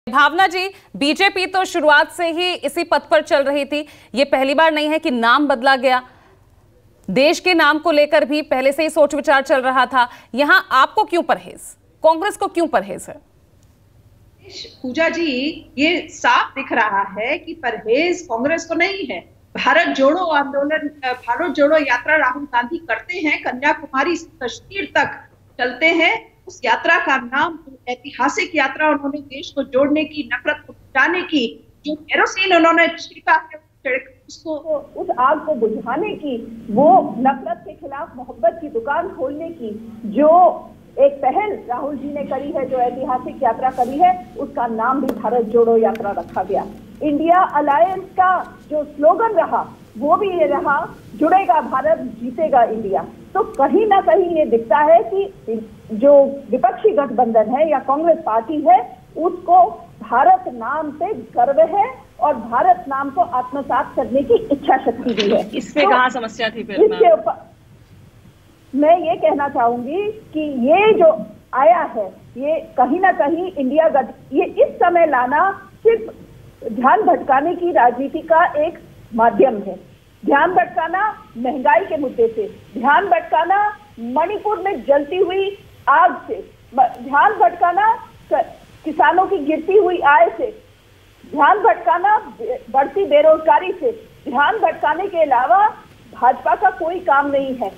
भावना जी, BJP तो शुरुआत से ही इसी पथ पर चल रही थी। ये पहली बार नहीं है कि नाम बदला गया। देश के नाम को लेकर भी पहले से ही सोच विचार चल रहा था। यहां आपको क्यों परहेज, कांग्रेस को क्यों परहेज है? पूजा जी, ये साफ दिख रहा है कि परहेज कांग्रेस को नहीं है। भारत जोड़ो आंदोलन, भारत जोड़ो यात्रा राहुल गांधी करते हैं, कन्याकुमारी से कश्मीर तक चलते हैं। उस यात्रा का नाम, ऐतिहासिक यात्रा उन्होंने देश को जोड़ने की, नफरत को मिटाने की, जो केरोसिन उन्होंने छिड़का है उसको, उस आग को बुझाने की, वो नफरत के खिलाफ मोहब्बत की दुकान खोलने की जो एक पहल राहुल जी ने करी है, जो ऐतिहासिक यात्रा करी है, उसका नाम भी भारत जोड़ो यात्रा रखा गया। इंडिया अलायंस का जो स्लोगन रहा वो भी ये रहा, जुड़ेगा भारत, जीतेगा इंडिया। तो कहीं ना कहीं ये दिखता है कि जो विपक्षी गठबंधन है या कांग्रेस पार्टी है, उसको भारत नाम से गर्व है और भारत नाम को आत्मसात करने की इच्छा शक्ति भी है। इस पे कहाँ समस्या थी फिर? इसके ऊपर मैं ये कहना चाहूंगी कि ये जो आया है, ये कहीं ना कहीं ये इस समय लाना सिर्फ ध्यान भटकाने की राजनीति का एक माध्यम है। ध्यान भटकाना महंगाई के मुद्दे से, ध्यान भटकाना मणिपुर में जलती हुई आग से, ध्यान भटकाना किसानों की गिरती हुई आय से, ध्यान भटकाना बढ़ती बेरोजगारी से, ध्यान भटकाने के अलावा भाजपा का कोई काम नहीं है।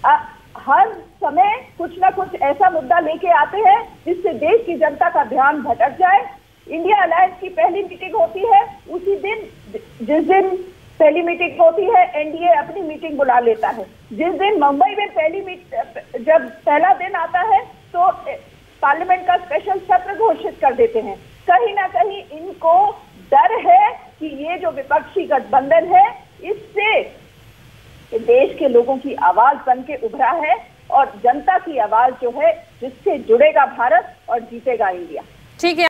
हर समय कुछ ना कुछ ऐसा मुद्दा लेके आते हैं जिससे देश की जनता का ध्यान भटक जाए। इंडिया अलायंस की पहली मीटिंग होती है, उसी दिन, जिस दिन पहली मीटिंग होती है, एनडीए अपनी मीटिंग बुला लेता है। जिस दिन मुंबई में जब पहला दिन आता है तो पार्लियामेंट का स्पेशल सत्र घोषित कर देते हैं। कहीं ना कहीं इनको डर है कि ये जो विपक्षी गठबंधन है, इससे देश के लोगों की आवाज बन के उभरा है और जनता की आवाज जो है, जिससे जुड़ेगा भारत और जीतेगा इंडिया। ठीक है।